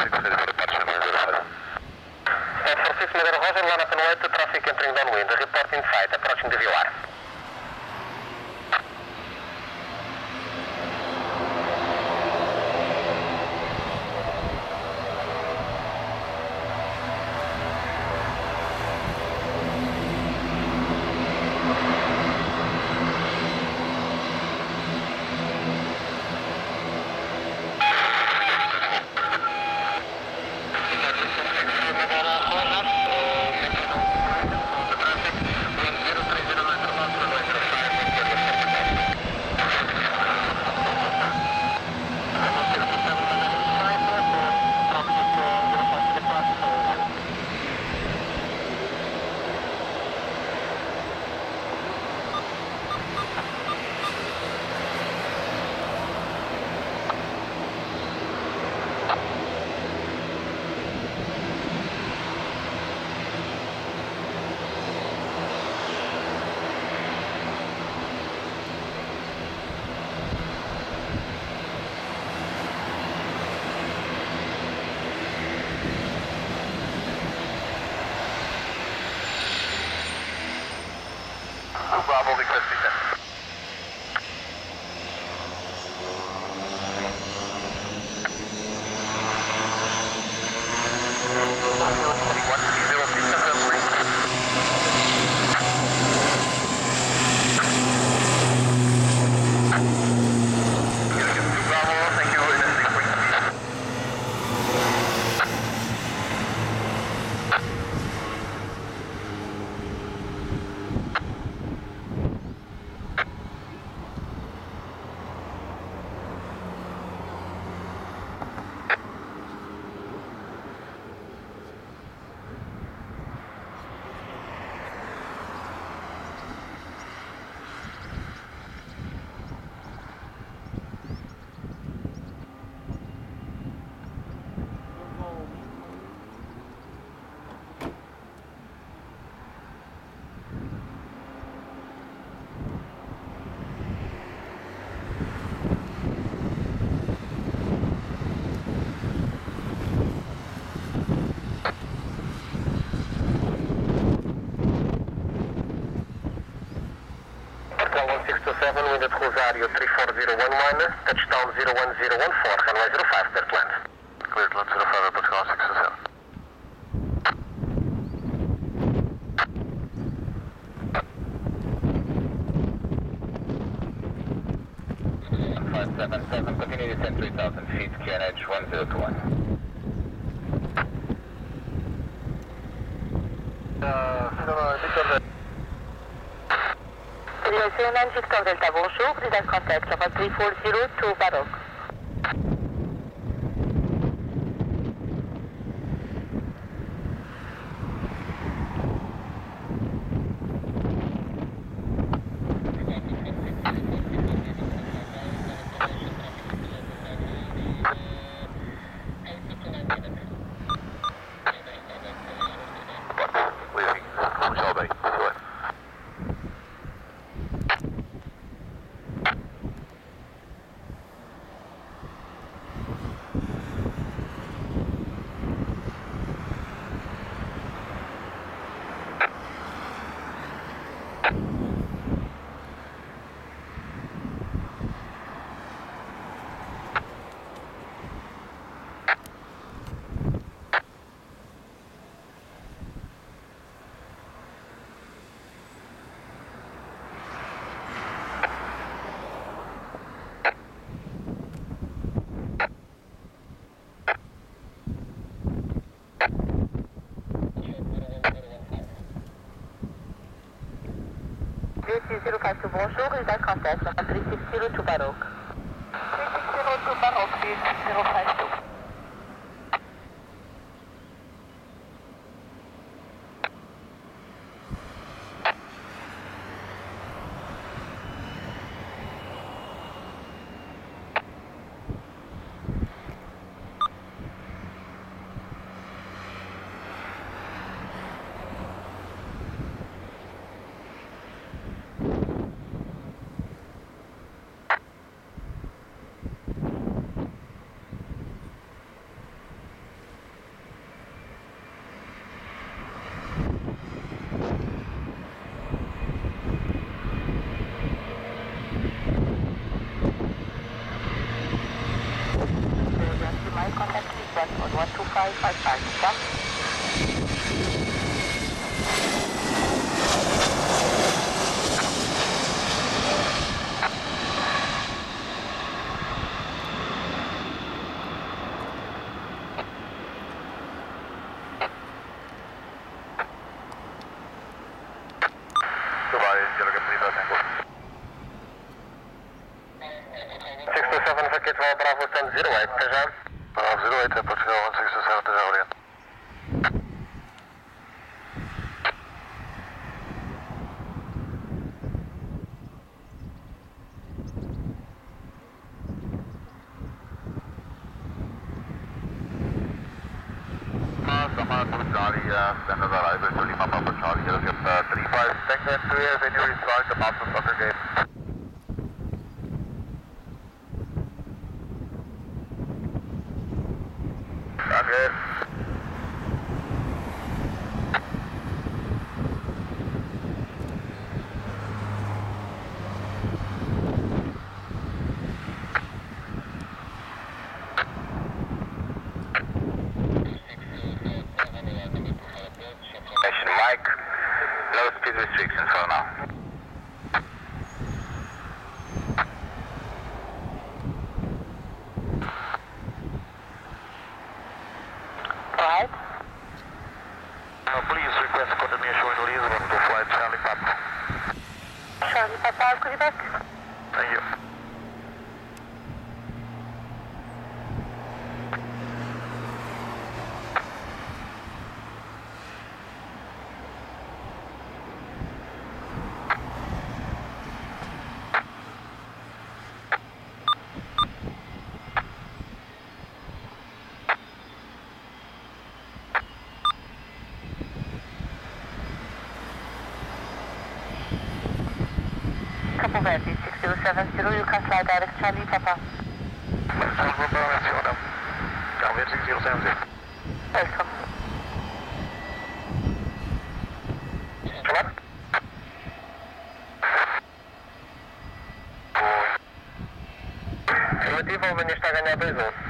Francisco Madeira Roger, line up and wait to traffic entering downwind. Report in sight, approaching the VOR. Bravo, request descent. Wind at Rosario 34011, touchdown 01014, runway 05, clear to land. Clear to land 05, approach ground 627. 577, continue descent 3000 feet, QNH 1021. Direction Victor Delta, bonjour, please have contact, Java 340 to Baroque. VC052, bonjour, is that contact, 360 to Baroque. 360 to Baroque, VC052. 555, tá? Dubai, Zero Capitão Tango. 627, Vaquete, vai Bravo, stand 08, até já. Bravo 08, é Portugal, 167, até já, obrigado. Charlie, standard arrival to Lima Papa Charlie, you'll get 35, segment 2 years, and you restart the Master Soccer game. Okay. Mike, low speed restrictions for now. Alright. Please request continuation with Lisbon to flight Charlie Papa. Charlie Papa, Quebec. Thank you. Capo Verde, 6070, you can fly direct Charlie Papa. Welcome. Relativo, o menino está a ganhar 2-1.